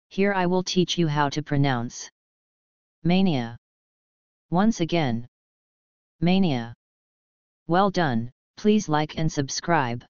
Here I will teach you how to pronounce mania. Once again, mania. Well done, please like and subscribe.